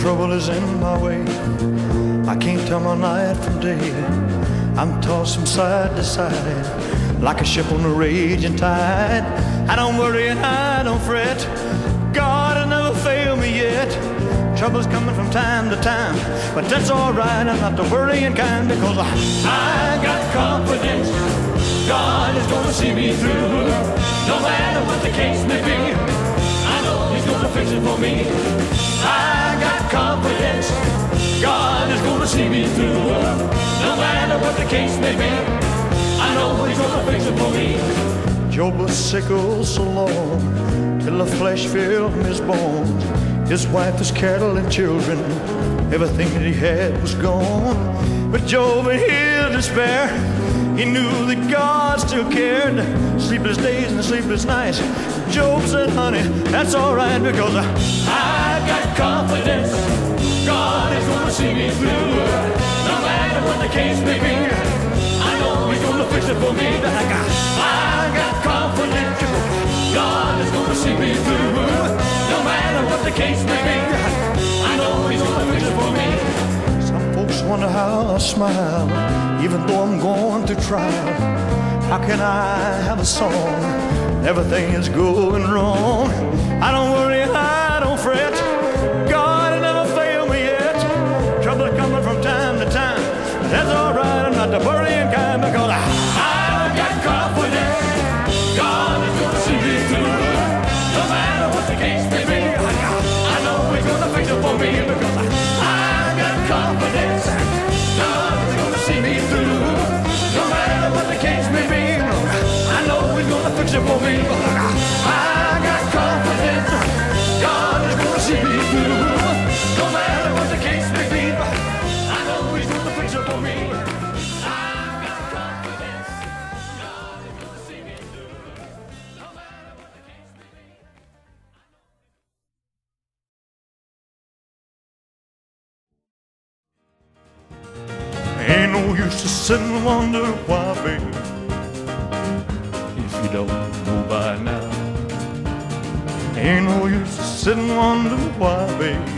trouble is in my way. I can't tell my night from day. I'm tossed from side to side like a ship on a raging tide. I don't worry and I don't fret. God has never failed me yet. Trouble's coming from time to time, but that's alright. I'm not the worrying kind, because I got confidence. God is gonna see me through. No matter what the case may be, I know He's gonna fix it for me. I got confidence. God is gonna see me through. No matter what the case may be, I know He's gonna fix it for me. Job was sick oh so long, till the flesh filled from his bones. His wife, his cattle and children, everything that he had was gone. But Job, in his despair, he knew that God still cared. Sleepless days and sleepless nights, Job said, honey, that's alright, because I got confidence. God is gonna see me through. No matter what the case may be, I know He's gonna fix it for me. I got confidence. God is gonna see me through. No matter what the case may be, I know He's gonna fix it for me. Some folks wonder how I smile, even though I'm going through trial. How can I have a song? Everything is going wrong. I don't worry, I don't fret. God has never failed me yet. Trouble coming from time to time, but that's alright. I'm not the worrying kind, because I got confidence. God is gonna see me through. No matter what the case may be, I know He's gonna fix it for me, because I got confidence. God is gonna see me through. No matter what the case may be, I know He's gonna fix it for me. I got confidence. God is gonna see me through. No matter what the case may be, I know He's gonna fix it for me. I got confidence. God is gonna see me through. No matter what the case may be. Ain't no use to sit and wonder why, baby, if you don't know by now. Ain't no use to sit and wonder why, baby,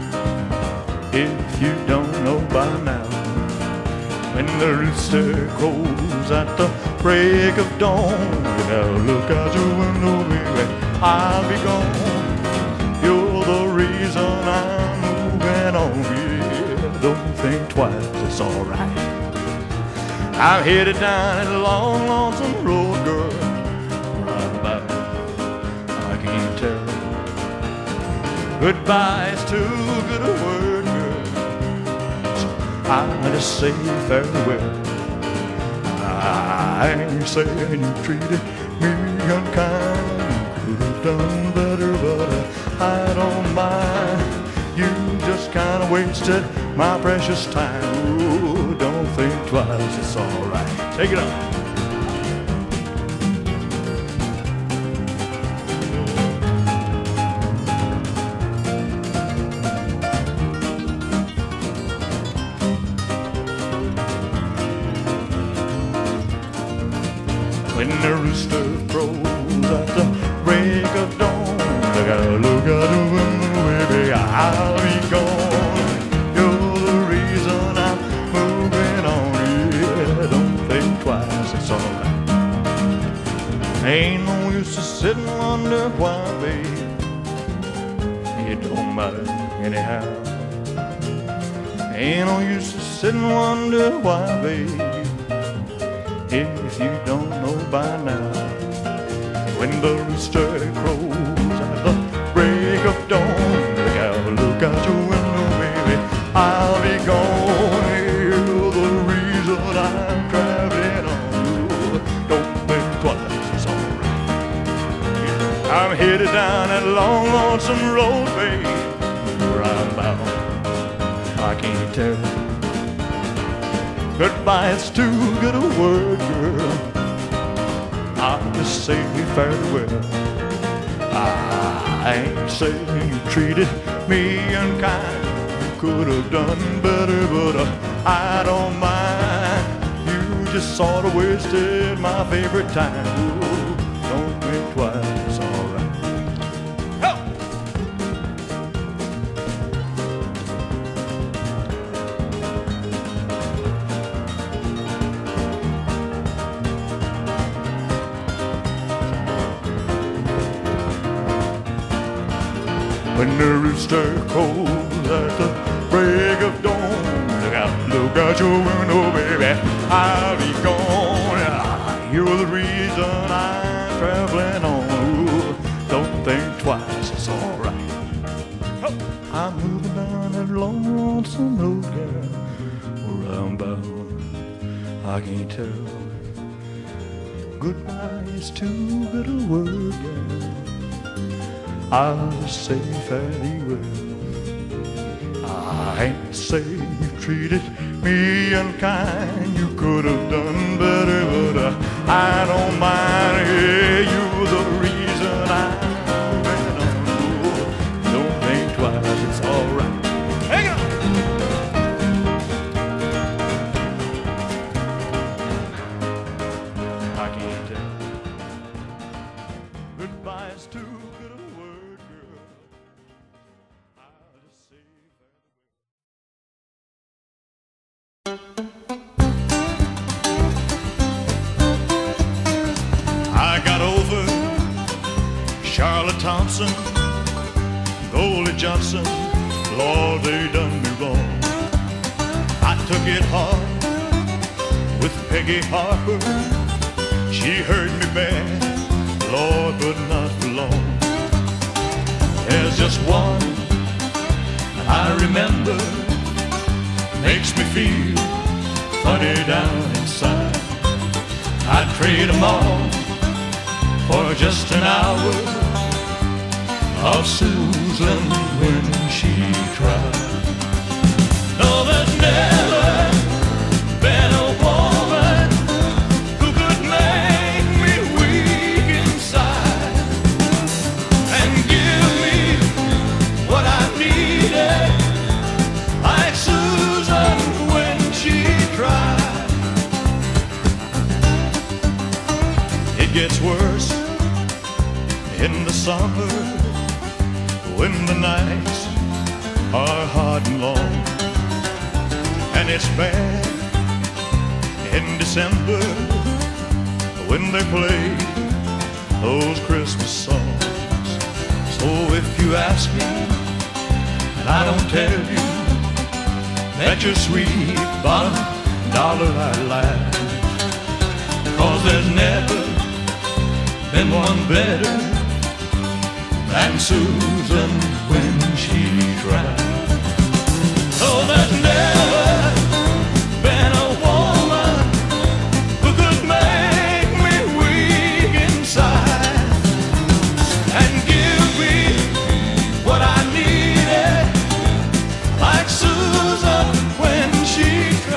if you don't know by now. When the rooster crows at the break of dawn, now look out your window, baby, I'll be gone. You're the reason I'm moving on, yeah. Don't think twice, it's alright. I'm headed down that long, lonesome road, girl. Right about, I can't tell. Goodbye is too good a word, girl, so I just say farewell. I ain't saying you treated me unkind. You could have done better, but I don't mind. You just kind of wasted my precious time. Ooh, don't think twice, it's alright. Take it up. When the rooster crows at the break of dawn, look out the window, baby, I'll be gone. You're the reason I'm moving on, yeah. Don't think twice, it's alright. Ain't no use to sit and wonder why, babe. It don't matter anyhow. Ain't no use to sit and wonder why, babe, if you don't know by now. When the rooster crows at the break of dawn, look out your window, baby, I'll be gone. You're the reason I'm traveling on. Don't think twice, it's alright. I'm headed down that long, lonesome road, babe. Where I'm bound, I can't tell. Goodbye, it's too good a word, girl. I'll just say farewell. I ain't saying you treated me unkind. You could have done better, but I don't mind. You just sort of wasted my favorite time. Ooh, don't think twice, it's alright. when the rooster crows at the break of dawn. Look out your window, baby, I'll be gone. You're the reason I'm traveling on. Ooh, don't think twice, it's alright. I'm moving down that lonesome road, girl, where I'm bound, I can't tell. Goodbye is too good a word, girl. I'll say fare thee well. I ain't say you treated me unkind. You could have done better, but I don't mind. Yeah, you're the reason I'm moving on. Don't think twice, it's alright. Hang on! I can't tell. Goodbye is too good a word, girl. I'll just say I got over Charlotte Thompson, Goldie Johnson, Lord, they done me wrong. I took it hard with Peggy Harper. She hurt me bad, Lord, but not for long. There's just one I remember, makes me feel funny down inside. I'd trade them all for just an hour of Susan when she cried. No, there's never been a woman who could make me weak inside and give me what I needed, like Susan when she cried. It gets worse in the summer when the nights are hard and long, and it's bad in December when they play those Christmas songs. So if you ask me and I don't tell you, bet your sweet bottom dollar I lie, 'cause there's never been one better than Susan when she